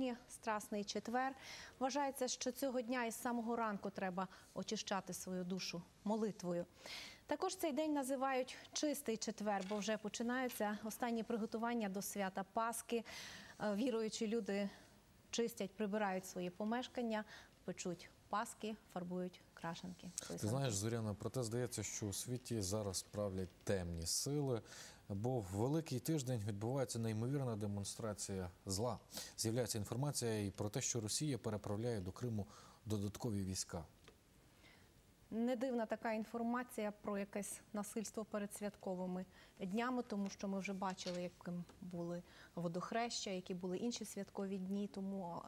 Страсний четвер. Вважається, що цього дня із самого ранку треба очищати свою душу молитвою. Також цей день називають «Чистий четвер», бо вже починаються останні приготування до свята Пасхи. Віруючі люди чистять, прибирають свої помешкання, печуть паски, фарбують крашенки. Ти знаєш, Зоряна, проте здається, що у світі зараз правлять темні сили, бо в Великий тиждень відбувається неймовірна демонстрація зла. З'являється інформація і про те, що Росія переправляє до Криму додаткові війська. Не дивна така інформація про якесь насильство перед святковими днями, тому що ми вже бачили, яким були водохреща, які були інші святкові дні, тому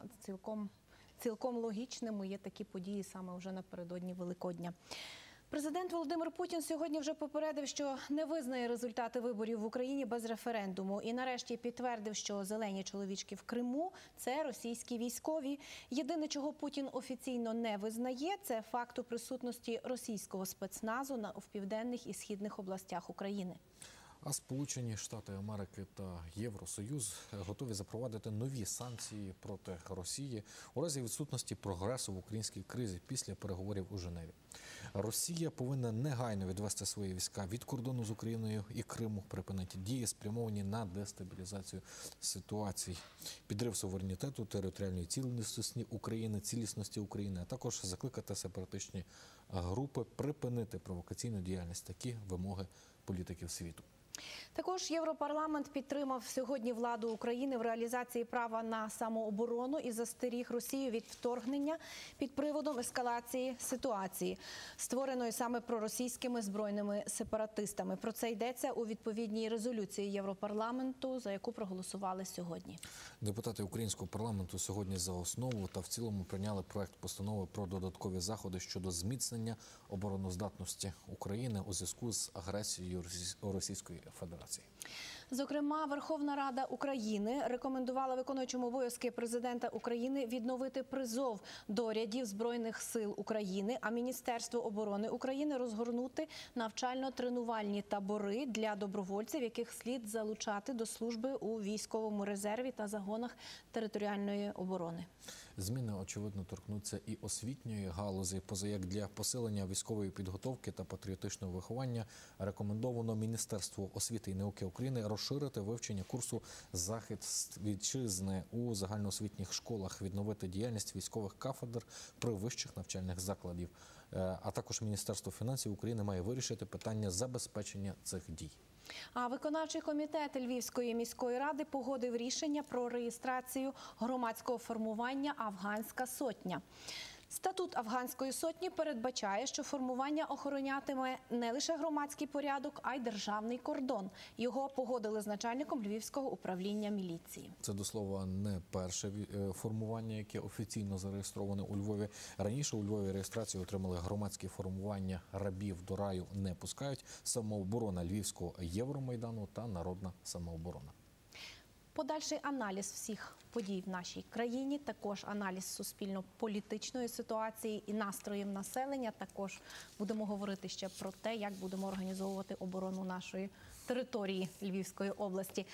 цілком логічними є такі події саме вже напередодні Великодня. Президент Володимир Путін сьогодні вже попередив, що не визнає результати виборів в Україні без референдуму. І нарешті підтвердив, що зелені чоловічки в Криму – це російські військові. Єдине, чого Путін офіційно не визнає – це факту присутності російського спецназу в південних і східних областях України. А Сполучені Штати Америки та Євросоюз готові запровадити нові санкції проти Росії у разі відсутності прогресу в українській кризі після переговорів у Женеві. Росія повинна негайно відвести свої війська від кордону з Україною і Криму, припинити дії, спрямовані на дестабілізацію ситуацій, підрив суверенітету, територіальної цілісності України, а також закликати сепаратичні групи припинити провокаційну діяльність. Такі вимоги політиків світу. Також Європарламент підтримав сьогодні владу України в реалізації права на самооборону і застеріг Росію від вторгнення під приводом ескалації ситуації, створеної саме проросійськими збройними сепаратистами. Про це йдеться у відповідній резолюції Європарламенту, за яку проголосували сьогодні. Депутати українського парламенту сьогодні за основу та в цілому прийняли проект постанови про додаткові заходи щодо зміцнення обороноздатності України у зв'язку з агресією Російської Федерації. Зокрема, Верховна Рада України рекомендувала виконуючому обов'язки президента України відновити призов до рядів Збройних сил України, а Міністерство оборони України розгорнути навчально-тренувальні табори для добровольців, яких слід залучати до служби у військовому резерві та загонах територіальної оборони. Зміни, очевидно, торкнуться і освітньої галузі. Позаяк для посилення військової підготовки та патріотичного виховання рекомендовано Міністерству освіти і науки України розширити вивчення курсу «Захист вітчизни» у загальноосвітніх школах, відновити діяльність військових кафедр при вищих навчальних закладів. А також Міністерство фінансів України має вирішити питання забезпечення цих дій. А виконавчий комітет Львівської міської ради погодив рішення про реєстрацію громадського формування «Афганська сотня». Статут Афганської сотні передбачає, що формування охоронятиме не лише громадський порядок, а й державний кордон. Його погодили з начальником Львівського управління міліції. Це, до слова, не перше формування, яке офіційно зареєстроване у Львові. Раніше у Львові реєстрацію отримали громадські формування «Рабів до раю не пускають», «Самооборона Львівського Євромайдану» та «Народна самооборона». Подальший аналіз всіх подій в нашій країні, також аналіз суспільно-політичної ситуації і настроїв населення. Також будемо говорити ще про те, як будемо організовувати оборону нашої території Львівської області.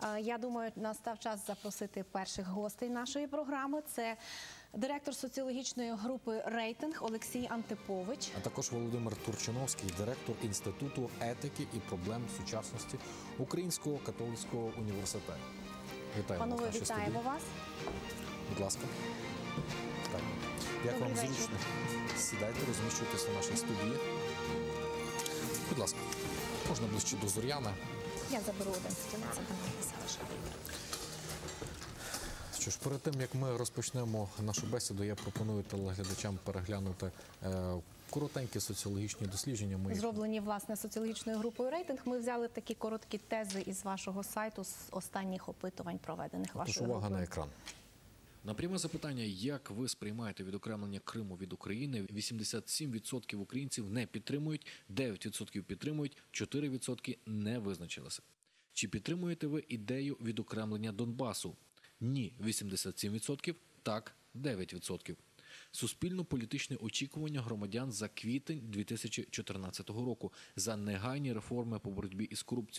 Я думаю, настав час запросити перших гостей нашої програми. Це директор соціологічної групи «Рейтинг» Олексій Антипович. А також Володимир Турчиновський, директор Інституту етики і проблем сучасності Українського католицького університету. Вітаємо. Панове, вітаємо вас. Будь ласка. Так. Як вам зручно? Сідайте, розміщуйтесь у нашій студії. Будь ласка, можна ближче до Зоряни. Я заберу один стілець. Що ж, перед тим, як ми розпочнемо нашу бесіду, я пропоную телеглядачам переглянути коротенькі соціологічні дослідження. Зроблені, власне, соціологічною групою «Рейтинг». Ми взяли такі короткі тези із вашого сайту, з останніх опитувань, проведених вашою групою. Увага на екран. На пряме запитання, як ви сприймаєте відокремлення Криму від України, 87% українців не підтримують, 9% підтримують, 4% не визначилися. Чи підтримуєте ви ідею відокремлення Донбасу? Ні – 87%, так – 9%. Суспільно-політичне очікування громадян за квітень 2014 року за негайні реформи по боротьбі із корупцією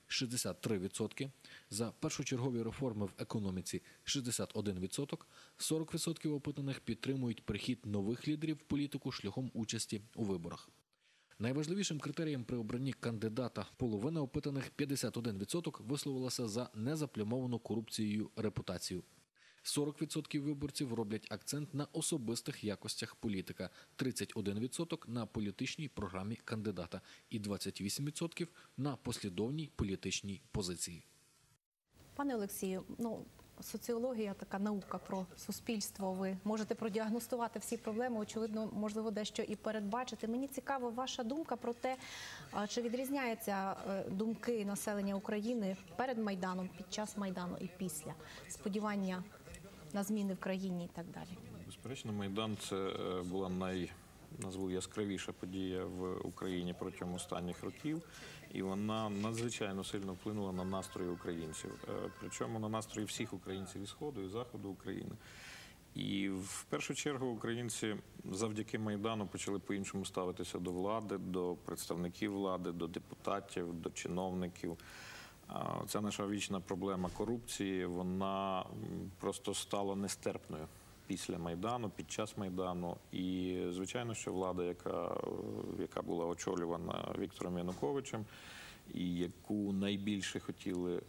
63%, за першочергові реформи в економіці 61%, 40% опитаних підтримують прихід нових лідерів в політику шляхом участі у виборах. Найважливішим критерієм при обранні кандидата половина опитаних 51% висловилася за незаплямовану корупцією репутацію. 40% виборців роблять акцент на особистих якостях політика, 31% на політичній програмі кандидата і 28% на послідовній політичній позиції. Пане Олексію, соціологія, така наука про суспільство. Ви можете продіагностувати всі проблеми, очевидно, можливо, дещо і передбачити. Мені цікава ваша думка про те, чи відрізняються думки населення України перед Майданом, під час Майдану і після. Сподівання на зміни в країні і так далі. Безперечно, Майдан – це була назву яскравіша подія в Україні протягом останніх років, і вона надзвичайно сильно вплинула на настрої українців. Причому на настрої всіх українців і Сходу, і Заходу України. І в першу чергу українці завдяки Майдану почали по-іншому ставитися до влади, до представників влади, до депутатів, до чиновників. Ця наша вічна проблема корупції, вона просто стала нестерпною після Майдану, під час Майдану. І, звичайно, що влада, яка була очолювана Віктором Януковичем, і яку найбільше хотіли,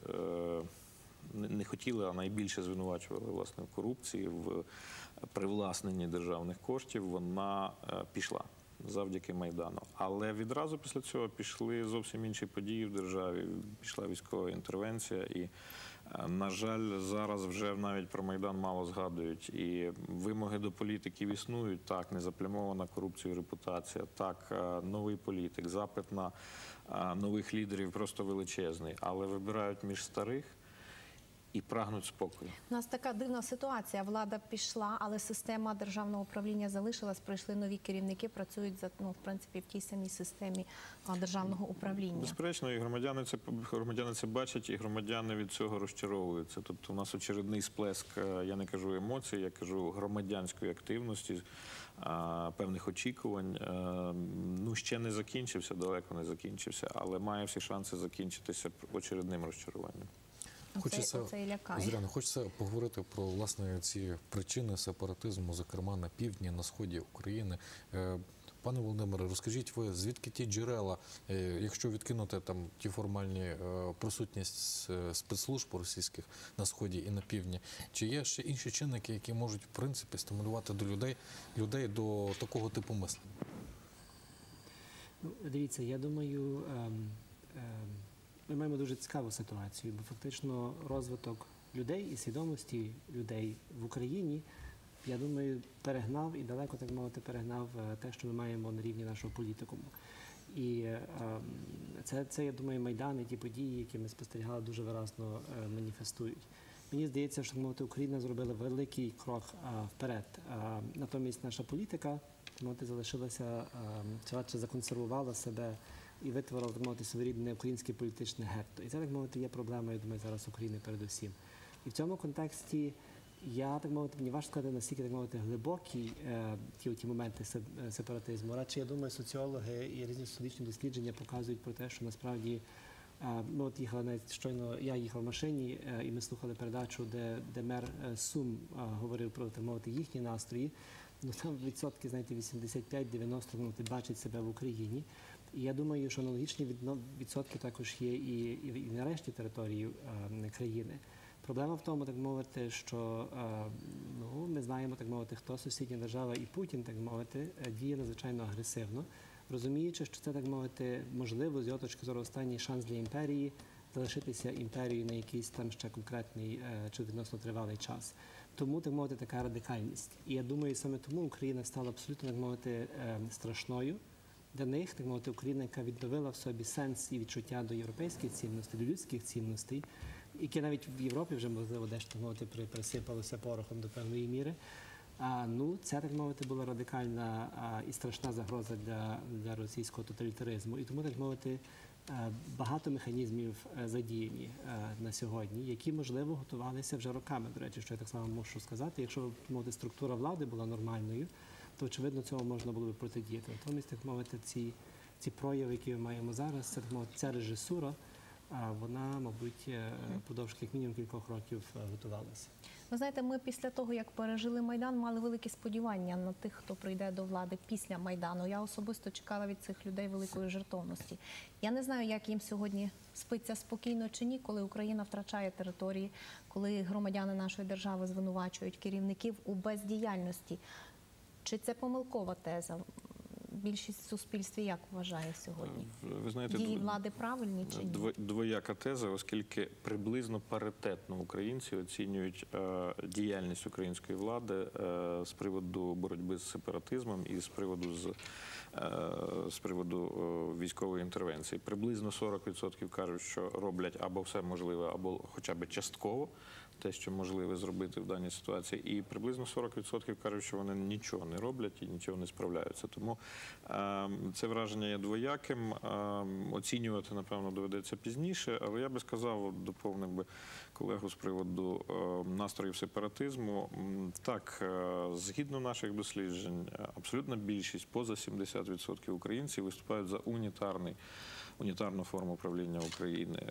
не хотіли, а найбільше звинувачували, власне, в корупції, в привласненні державних коштів, вона пішла завдяки Майдану. Але відразу після цього пішли зовсім інші події в державі, пішла військова інтервенція і, на жаль, зараз вже навіть про Майдан мало згадують. І вимоги до політиків існують, так, незаплямована корупцією репутація, так, новий політик, запит на нових лідерів просто величезний, але вибирають між старих і прагнуть спокою. У нас така дивна ситуація. Влада пішла, але система державного управління залишилась, прийшли нові керівники, працюють в принципі, в тій самій системі державного управління. Безперечно, і громадяни це бачать, і громадяни від цього розчаровуються. Тобто у нас очередний сплеск, я не кажу емоцій, я кажу громадянської активності, певних очікувань. Ще не закінчився, далеко не закінчився, але має всі шанси закінчитися очередним розчаруванням. Хочеться поговорити про, власне, ці причини сепаратизму, зокрема на півдні, на сході України. Пане Володимире, розкажіть ви, звідки ті джерела, якщо відкинути там ті формальні присутність спецслужб російських на сході і на півдні, чи є ще інші чинники, які можуть, в принципі, стимулювати людей до такого типу мислення? Дивіться, я думаю, ми маємо дуже цікаву ситуацію, бо фактично розвиток людей і свідомості людей в Україні, я думаю, перегнав і далеко, так мовити, перегнав те, що ми маємо на рівні нашого політикуму. І це, я думаю, Майдан і ті події, які ми спостерігали, дуже виразно маніфестують. Мені здається, що, так мовити, Україна зробила великий крок вперед. Натомість наша політика, так мовити, залишилася, чи законсервувала себе і витворила, так мовити, своєрідне українське політичне гетто. І це, так мовити, є проблемою, я думаю, зараз України передусім. І в цьому контексті так мовити, мені важко сказати, наскільки, так мовити, глибокі ті моменти сепаратизму. Радше, я думаю, соціологи і різні соціологічні дослідження показують про те, що насправді, щойно я їхав в машині, і ми слухали передачу, де мер Сум говорив про, так мовити, їхні настрої. Там відсотки, знаєте, 85-90 бачать себе в Україні. І я думаю, що аналогічні відсотки також є і на решті території країни. Проблема в тому, так мовити, що ми знаємо, так мовити, хто сусідня держава, і Путін, так мовити, діє надзвичайно агресивно, розуміючи, що це, так мовити, можливо, з його точки зору, останній шанс для імперії залишитися імперією на якийсь там ще конкретний чи відносно тривалий час. Тому, так мовити, така радикальність. І я думаю, саме тому Україна стала абсолютно, так мовити, страшною для них, так мовити, Україна, яка відновила в собі сенс і відчуття до європейських цінностей, до людських цінностей, які навіть в Європі вже, можливо, дещо, так мовити, присипалося порохом до певної міри. Це, так мовити, була радикальна і страшна загроза для російського тоталітаризму. І тому, так мовити, багато механізмів задіяні на сьогодні, які, можливо, готувалися вже роками. До речі, що я так само можу сказати. Якщо, так мовити, структура влади була нормальною, то, очевидно, цього можна було би протидіяти. Натомість, так мовити, ці прояви, які ми маємо зараз, це, так мовити, ця режисура, вона, мабуть, подовж як мінімум кількох років готувалася. Ви знаєте, ми після того, як пережили Майдан, мали великі сподівання на тих, хто прийде до влади після Майдану. Я особисто чекала від цих людей великої жертовності. Я не знаю, як їм сьогодні спиться спокійно чи ні, коли Україна втрачає території, коли громадяни нашої держави звинувачують керівників у бездіяльності. Чи це помилкова теза? Більшість в суспільстві як вважає сьогодні? Ви знаєте, Дії влади правильні чи ні? Двояка теза, оскільки приблизно паритетно українці оцінюють діяльність української влади з приводу боротьби з сепаратизмом і з приводу військової інтервенції. Приблизно 40% кажуть, що роблять або все можливе, або хоча б частково те, що можливе зробити в даній ситуації. І приблизно 40% кажуть, що вони нічого не роблять і нічого не справляються. Тому це враження є двояким. Оцінювати, напевно, доведеться пізніше. Але я би сказав, доповнив би колегу з приводу настроїв сепаратизму. Так, згідно наших досліджень, абсолютна більшість, поза 70% українців виступають за унітарну форму правління України.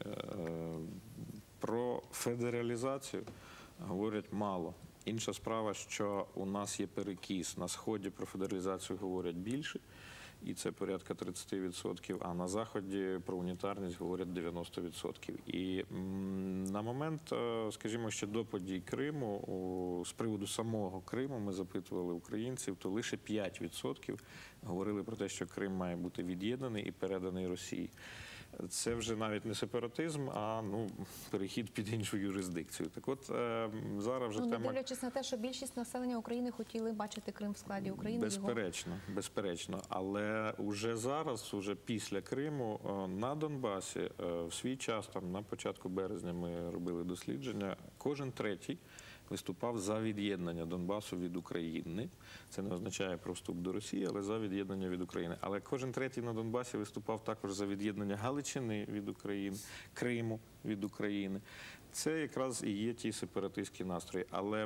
Про федералізацію говорять мало. Інша справа, що у нас є перекіс. На Сході про федералізацію говорять більше, і це порядка 30%, а на Заході про унітарність говорять 90%. І на момент, скажімо, ще до подій Криму, з приводу самого Криму ми запитували українців, то лише 5% говорили про те, що Крим має бути від'єднаний і переданий Росії. Це вже навіть не сепаратизм, а перехід під іншу юрисдикцію. Так от, зараз вже тема... Не дивлячись на те, що більшість населення України хотіли бачити Крим в складі України. Безперечно. Але вже зараз, уже після Криму, на Донбасі, в свій час, там на початку березня ми робили дослідження, кожен третій виступав за від'єднання Донбасу від України. Це не означає про вступ до Росії, але за від'єднання від України. Але кожен третій на Донбасі виступав також за від'єднання Галичини від України, Криму від України. Це якраз і є ті сепаратистські настрої. Але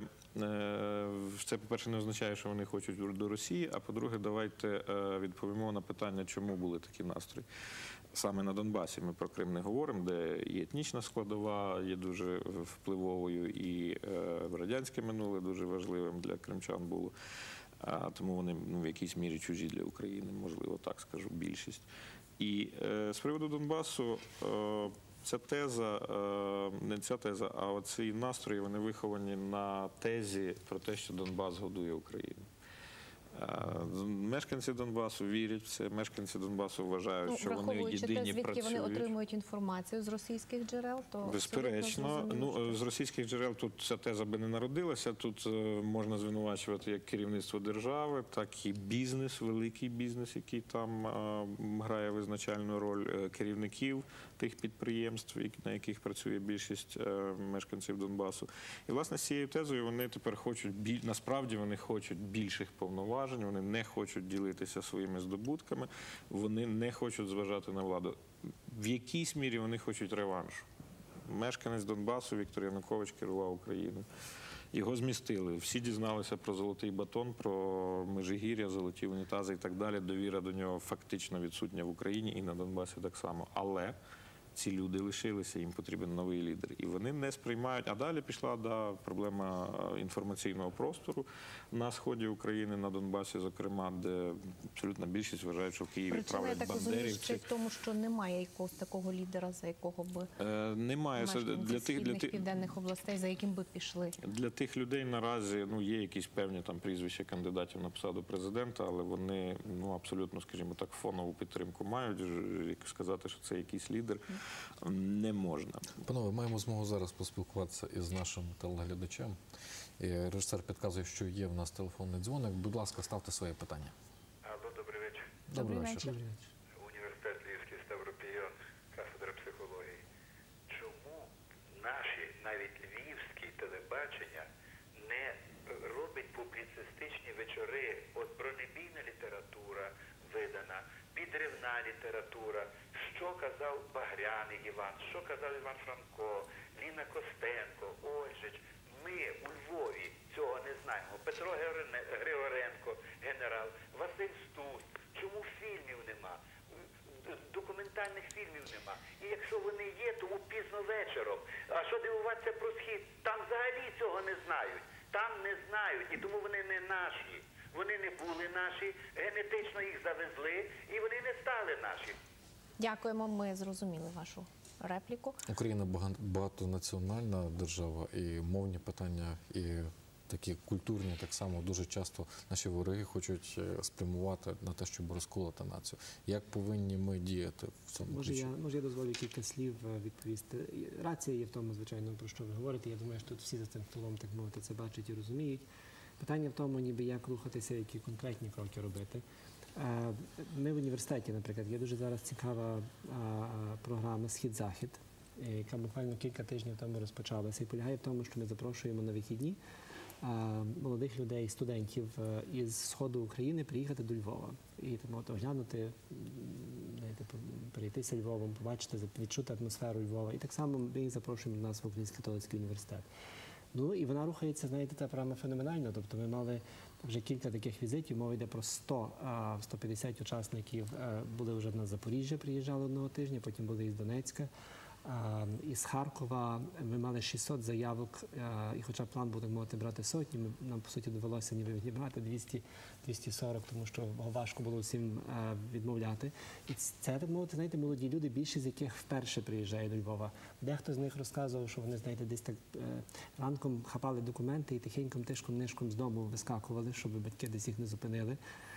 це, по-перше, не означає, що вони хочуть до Росії, а по-друге, давайте відповімо на питання, чому були такі настрої. Саме на Донбасі ми про Крим не говоримо, де і етнічна складова є дуже впливовою, і радянське минуле дуже важливим для кримчан було. Тому вони в якійсь мірі чужі для України, можливо, так скажу, більшість. І з приводу Донбасу, ця теза, не ця теза, а оці настрої, вони виховані на тезі про те, що Донбас годує Україну. Мешканці Донбасу вірять в це, мешканці Донбасу вважають, що вони єдині працюють. Враховуючи те, звідки вони отримують інформацію з російських джерел, то... Безперечно. З російських джерел тут ця теза би не народилася. Тут можна звинувачувати як керівництво держави, так і бізнес, великий бізнес, який там грає визначальну роль, керівників тих підприємств, на яких працює більшість мешканців Донбасу. І, власне, з цією тезою вони тепер хочуть, насправді вони хочуть більших повноважень, вони не хочуть ділитися своїми здобутками, вони не хочуть зважати на владу. В якійсь мірі вони хочуть реваншу. Мешканець Донбасу Віктор Янукович керував Україною. Його змістили. Всі дізналися про золотий батон, про Межигір'я, золоті унітази і так далі. Довіра до нього фактично відсутня в Україні і на Донбасі так само. Але ці люди лишилися, їм потрібен новий лідер. І вони не сприймають. А далі пішла проблема інформаційного простору на сході України, на Донбасі, зокрема, де абсолютна більшість вважають, що в Києві правлять бандерівці. Причина, я так розумію, в тому, що немає якогось такого лідера, за якого би немає східних, південних областей, за яким би пішли. Для тих людей наразі є якісь певні там прізвища кандидатів на посаду президента, але вони абсолютно, скажімо так, фонову підтримку мають. Сказати, що це якийсь лідер, не можна. Панове, маємо змогу зараз поспілкуватися із нашим телеглядачем. Режисер підказує, що є в нас телефонний дзвоник. Будь ласка, ставте своє питання. Алло, добрий вечір. Добрий вечір. Університет Львівський, Ставропійон, кафедра психології. Чому наші, навіть львівські телебачення не робить публіцистичні вечори? От бронебійна література видана, підривна література. Що казав Багряний Іван, що казав Іван Франко, Ліна Костенко, Ольжич. Ми у Львові цього не знаємо. Петро Григоренко, генерал, Василь Стус. Чому фільмів нема? Документальних фільмів нема. І якщо вони є, то пізно вечором. А що дивуватися про Схід? Там взагалі цього не знають. Там не знають, і тому вони не наші. Вони не були наші, генетично їх завезли, і вони не стали наші. Дякуємо, ми зрозуміли вашу репліку. Україна багатонаціональна держава, і мовні питання, і такі культурні так само дуже часто наші вороги хочуть спрямувати на те, щоб розколоти націю. Як повинні ми діяти в цьому ключі? Може, я дозволю кілька слів відповісти. Рація є в тому, звичайно, про що ви говорите. Я думаю, що тут всі за цим столом, так мовити, це бачать і розуміють. Питання в тому, ніби як рухатися, які конкретні кроки робити. Ми в університеті, наприклад, є дуже зараз цікава програма «Схід-Захід», яка буквально кілька тижнів тому розпочалася і полягає в тому, що ми запрошуємо на вихідні молодих людей, студентів із сходу України приїхати до Львова і оглянути, перейтися Львовом, побачити, відчути атмосферу Львова. І так само ми їх запрошуємо до нас в Український католицький університет. Ну і вона рухається, знаєте, та програма феноменально. Тобто ми мали вже кілька таких візитів, мова йде про 100-150 учасників. Були вже на Запоріжжя, приїжджали одного тижня, потім були із Донецька. Із Харкова ми мали 600 заявок, і хоча план був, так мовити, брати сотні, нам, по суті, довелося ніби відібрати 200-240, тому що важко було всім відмовляти. І це, так мовити, знаєте, молоді люди, більшість з яких вперше приїжджає до Львова. Дехто з них розказував, що вони, знаєте, десь так ранком хапали документи і тихеньком, тишком-нишком з дому вискакували, щоб батьки десь їх не зупинили.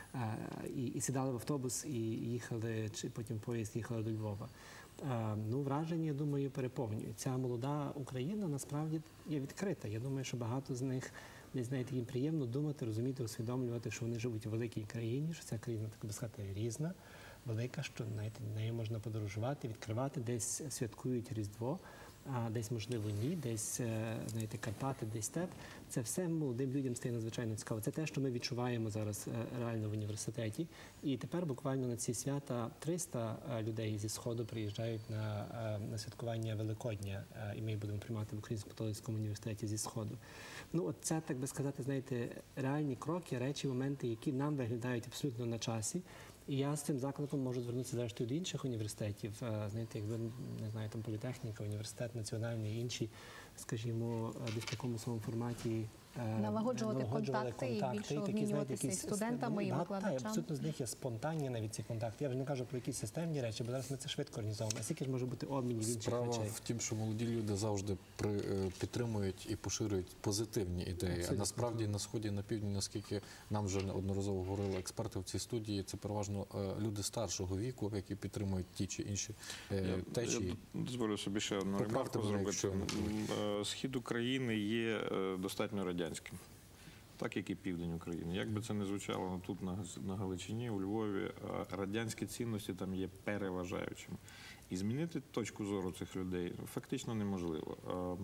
І сідали в автобус і їхали, чи потім поїзд їхали до Львова. Ну, враження, я думаю, переповнюють. Ця молода Україна насправді є відкрита. Я думаю, що багато з них, десь, знаєте, їм приємно думати, розуміти, усвідомлювати, що вони живуть у великій країні, що ця країна, так би сказати, різна, велика, що, знаєте, нею можна подорожувати, відкривати, десь святкують Різдво, а десь, можливо, ні, десь, знаєте, Карпати, десь степ. Це все молодим людям стає надзвичайно цікаво. Це те, що ми відчуваємо зараз реально в університеті. І тепер буквально на ці свята 300 людей зі Сходу приїжджають на святкування Великодня, і ми їх будемо приймати в Українському католицькому університеті зі Сходу. Ну, от це, так би сказати, знаєте, реальні кроки, речі, моменти, які нам виглядають абсолютно на часі. І я з цим закликом можу звернутися, зрештою, до інших університетів. Знаєте, якби, не знаю, там політехніка, університет національний, інші, скажімо, десь в такому самому форматі Налагоджувати контакти і більше обмінюватися із студентами і викладачами. Так, абсолютно з них є спонтанні навіть ці контакти. Я вже не кажу про якісь системні речі, бо зараз ми це швидко організовуємо. А скільки ж може бути обмінів інших речей? Справа в тім, що молоді люди завжди підтримують і поширюють позитивні ідеї. Абсолютно. А насправді на Сході, на Півдні, наскільки нам вже неодноразово говорили експерти в цій студії, це переважно люди старшого віку, які підтримують ті чи інші течії. Я дозволю собі ще одну ремарку зробити. Схід України є достатньо радянським. Так, як і південь України. Як би це не звучало тут на Галичині, у Львові, радянські цінності там є переважаючими. І змінити точку зору цих людей фактично неможливо.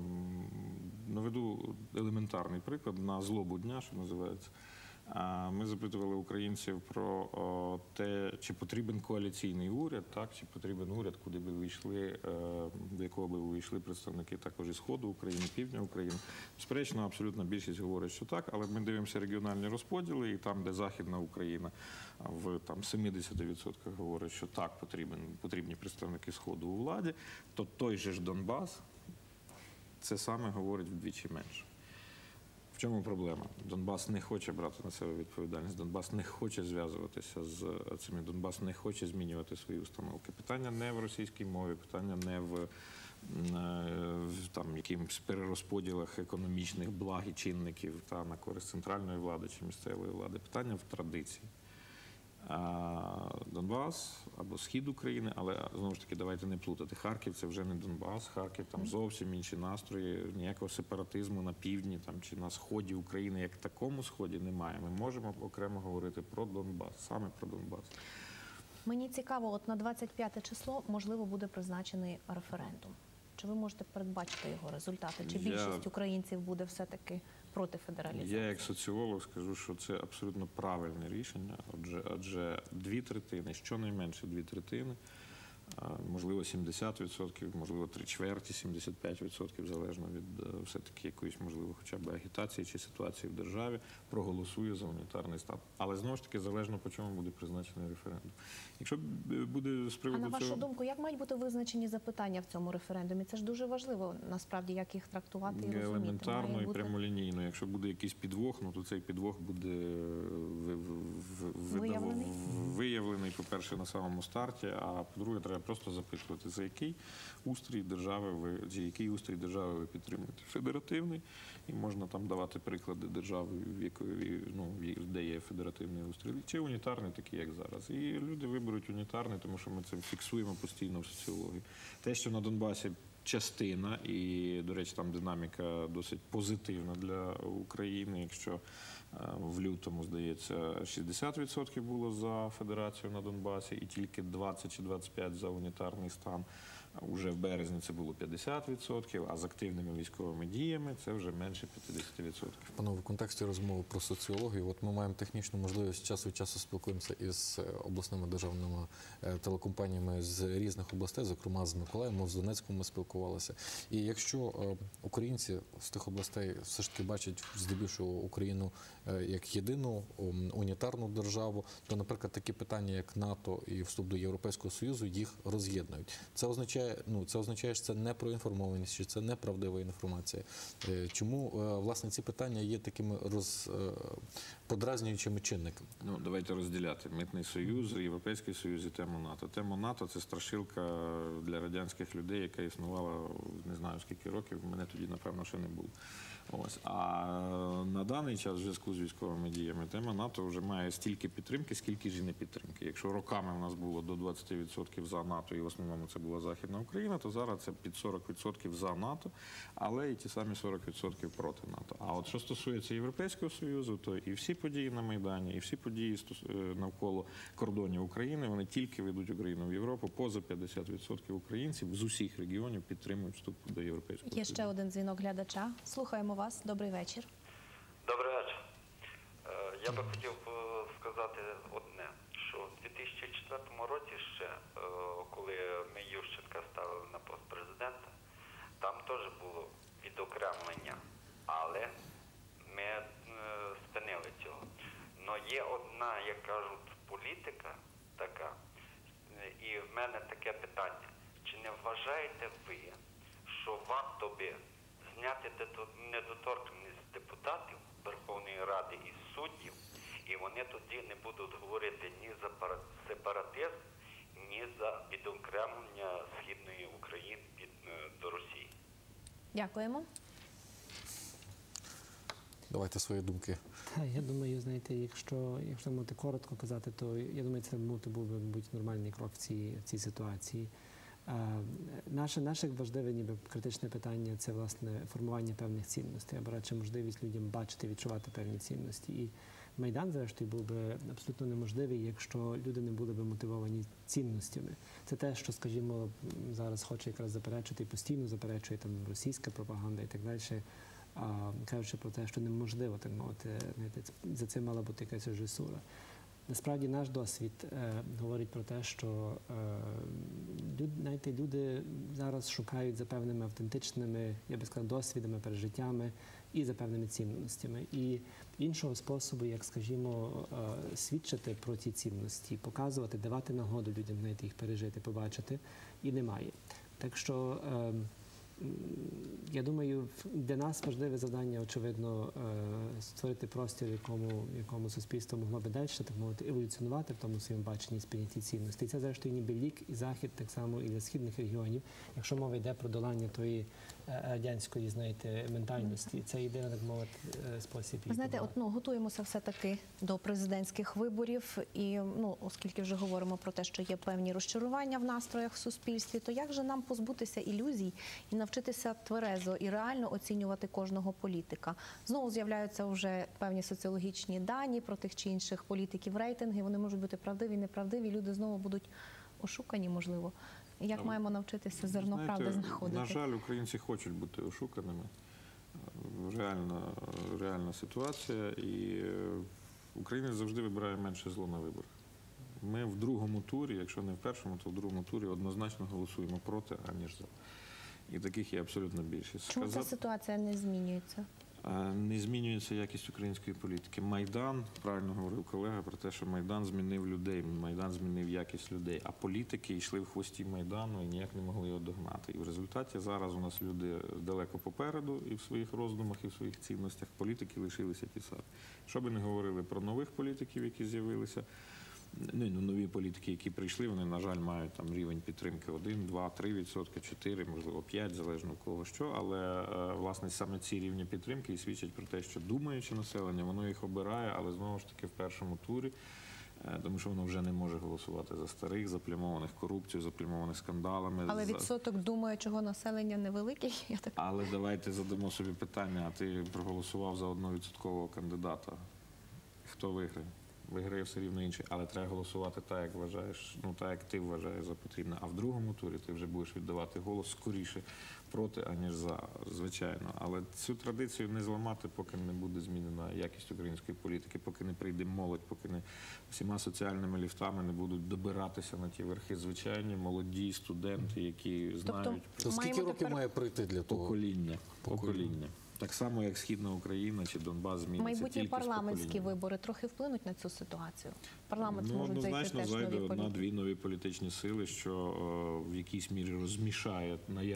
Наведу елементарний приклад на злобу дня, що називається. Ми запитували українців про те, чи потрібен коаліційний уряд, так, чи потрібен уряд, куди би вийшли, до якого би вийшли представники також і Сходу України, Півдня України. Безперечно, абсолютно більшість говорить, що так, але ми дивимося регіональні розподіли, і там, де Західна Україна в 70% говорить, що так, потрібні представники Сходу у владі, то той же ж Донбас це саме говорить вдвічі менше. В чому проблема? Донбас не хоче брати на себе відповідальність, Донбас не хоче зв'язуватися з цими, Донбас не хоче змінювати свої установки. Питання не в російській мові, питання не в якимось перерозподілах економічних благ і чинників на користь центральної влади чи місцевої влади. Питання в традиції. Донбас або Схід України, але, знову ж таки, давайте не плутати. Харків – це вже не Донбас, Харків – там зовсім інші настрої, ніякого сепаратизму на півдні чи на сході України, як такому сході, немає. Ми можемо окремо говорити про Донбас, саме про Донбас. Мені цікаво, от на 25 число, можливо, буде призначений референдум. Чи ви можете передбачити його результати? Чи більшість українців буде все-таки проти федералізації? Я як соціолог скажу, що це абсолютно правильне рішення, адже 2/3, щонайменше 2/3 Можливо, 70%, можливо, 3/4, 75%, залежно від все-таки якоїсь, можливо, хоча б агітації чи ситуації в державі, проголосує за унітарний стан. Але, знову ж таки, залежно по чому буде призначений референдум. Якщо буде з А приводу на вашу цього... думку, як мають бути визначені запитання в цьому референдумі? Це ж дуже важливо, насправді, як їх трактувати і розуміти. Елементарно Має і бути прямолінійно. Якщо буде якийсь підвох, то цей підвох буде виявлений, по-перше, на самому старті, а по-друге, треба просто запитувати, за який устрій держави ви підтримуєте. Федеративний, і можна там давати приклади держави, де є федеративний устрій, чи унітарний, такий, як зараз. І люди виберуть унітарний, тому що ми це фіксуємо постійно в соціології. Те, що на Донбасі частина, і, до речі, там динаміка досить позитивна для України. Якщо в лютому, здається, 60% було за федерацію на Донбасі і тільки 20 чи 25% за унітарний стан. Уже в березні це було 50%, а з активними військовими діями це вже менше 50%. Панове, в контексті розмови про соціологію, от ми маємо технічну можливість, час від часу спілкуємося із обласними державними телекомпаніями з різних областей, зокрема з Миколаєва, з Донецьком ми спілкувалися. І якщо українці з тих областей все ж таки бачать здебільшого Україну як єдину унітарну державу, то, наприклад, такі питання, як НАТО і вступ до Європейського Союзу, їх роз'єднують. Це означає, що це не проінформованість, що це неправдива інформація. Чому, власне, ці питання є такими подразнюючими чинниками? Давайте розділяти. Митний союз, Європейський Союз і тему НАТО. Тема НАТО – це страшилка для радянських людей, яка існувала, не знаю скільки років, мене тоді, напевно, ще не було. А на даний час, в зв'язку з військовими діями, тема НАТО вже має стільки підтримки, скільки ж і не підтримки. Якщо роками в нас було до 20% за НАТО, і в основному це була Західна Україна, то зараз це під 40% за НАТО, але і ті самі 40% проти НАТО. А от що стосується Європейського Союзу, то і всі події на Майдані, і всі події навколо кордонів України, вони тільки ведуть Україну в Європу. Поза 50% українців з усіх регіонів підтримують вступ до Європейського Союзу. Є ще один дзвінок глядача. Слухаємо вас. Добрий вечір. Добрий вечір. Я би хотів сказати одне, що в 2004 році ще, коли ми Ющенка ставили на пост президента, там теж було відокремлення, але ми спинили цього. Но є одна, як кажуть, політика така, і в мене таке питання. Чи не вважаєте ви, що варто би зняти недоторканність депутатів Верховної Ради і суддів, і вони тоді не будуть говорити ні за сепаратизм, ні за відокремлення Східної України до Росії? Дякуємо. Давайте свої думки. Я думаю, знаєте, якщо можете коротко казати, то я думаю, це був би, мабуть, нормальний крок в цій ситуації. Наше важливе, ніби критичне питання – це, власне, формування певних цінностей, або радше можливість людям бачити, відчувати певні цінності. І Майдан, зрештою, був би абсолютно неможливий, якщо люди не були б мотивовані цінностями. Це те, що, скажімо, зараз хоче якраз заперечити і постійно заперечує там російська пропаганда і так далі, кажучи про те, що неможливо, так мовити, за цим мала бути якась режисура. Насправді наш досвід говорить про те, що люди зараз шукають за певними автентичними, я би сказав, досвідами, пережиттями і за певними цінностями. І іншого способу, як, скажімо, свідчити про ці цінності, показувати, давати нагоду людям їх пережити, побачити, і немає. Так що я думаю, для нас важливе завдання, очевидно, створити простір, в якому суспільство могло би далі, так мовити, еволюціонувати в тому своєму баченні і сприйнятті цінностей. І це, зрештою, ніби лік і захід, так само і для східних регіонів, якщо мова йде про долання тої радянської, знаєте, ментальності. Це єдиний, так мовити, спосіб її. Знаєте, готуємося все-таки до президентських виборів, і оскільки вже говоримо про те, що є певні розчарування в настроях в суспільстві, то як же нам позбутися ілюзій і навчитися тверезо і реально оцінювати кожного політика? Знову з'являються вже певні соціологічні дані про тих чи інших політиків, рейтинги, вони можуть бути правдиві, неправдиві, люди знову будуть ошукані, можливо. Як маємо навчитися зерно правди знаходити? На жаль, українці хочуть бути ошуканими. Реальна ситуація. І Україна завжди вибирає менше зло на виборах. Ми в другому турі, якщо не в першому, то в другому турі однозначно голосуємо проти, аніж за. І таких є абсолютно більшість. Чому ця ситуація не змінюється? Не змінюється якість української політики. Майдан, правильно говорив колега про те, що Майдан змінив людей, Майдан змінив якість людей, а політики йшли в хвості Майдану і ніяк не могли його догнати. І в результаті зараз у нас люди далеко попереду і в своїх роздумах, і в своїх цінностях. Політики лишилися ті самі. Що би не говорили про нових політиків, які з'явилися, нові політики, які прийшли, вони, на жаль, мають там рівень підтримки 1, 2, 3%, 4, можливо, 5, залежно в кого що, але, власне, саме ці рівні підтримки і свідчать про те, що думаюче населення, воно їх обирає, але, знову ж таки, в першому турі, тому що воно вже не може голосувати за старих, заплямованих корупцією, заплямованих скандалами. Але відсоток думаючого населення невеликий, я так. Але давайте задамо собі питання, а ти проголосував за 1% кандидата, хто виграє? Виграє все рівно інший, але треба голосувати так, як вважаєш, так, як ти вважаєш за потрібне. А в другому турі ти вже будеш віддавати голос скоріше проти, аніж за, звичайно. Але цю традицію не зламати, поки не буде змінена якість української політики, поки не прийде молодь, поки не всіма соціальними ліфтами не будуть добиратися на ті верхи звичайні, молоді, студенти, які знають То скільки років має прийти для того? Покоління. Так само, як Східна Україна чи Донбас зміниться Майбутні тільки з парламентські поколінням. вибори трохи вплинуть на цю ситуацію. Парламент можуть зайти однозначно теж зайде нові політики. одна-дві нові політичні сили, що в якійсь мірі розмішає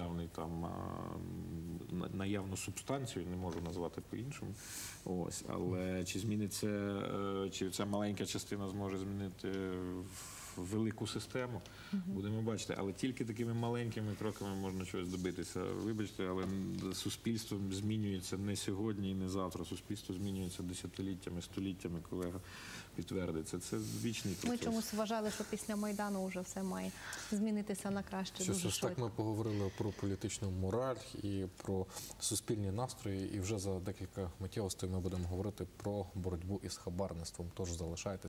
наявну субстанцію, не можу назвати по-іншому. Ось, але чи зміниться, чи ця маленька частина зможе змінити велику систему, будемо бачити. Але тільки такими маленькими кроками можна чогось добитися. Вибачте, але суспільство змінюється не сьогодні і не завтра. Суспільство змінюється десятиліттями, століттями, колега підтвердить. Це вічний процес. Ми чомусь вважали, що після Майдану вже все має змінитися на краще дуже Що ж, так швидко. ми поговорили про політичну мораль і про суспільні настрої, і вже за декілька миттєвостей ми будемо говорити про боротьбу із хабарництвом. Тож залишайтеся.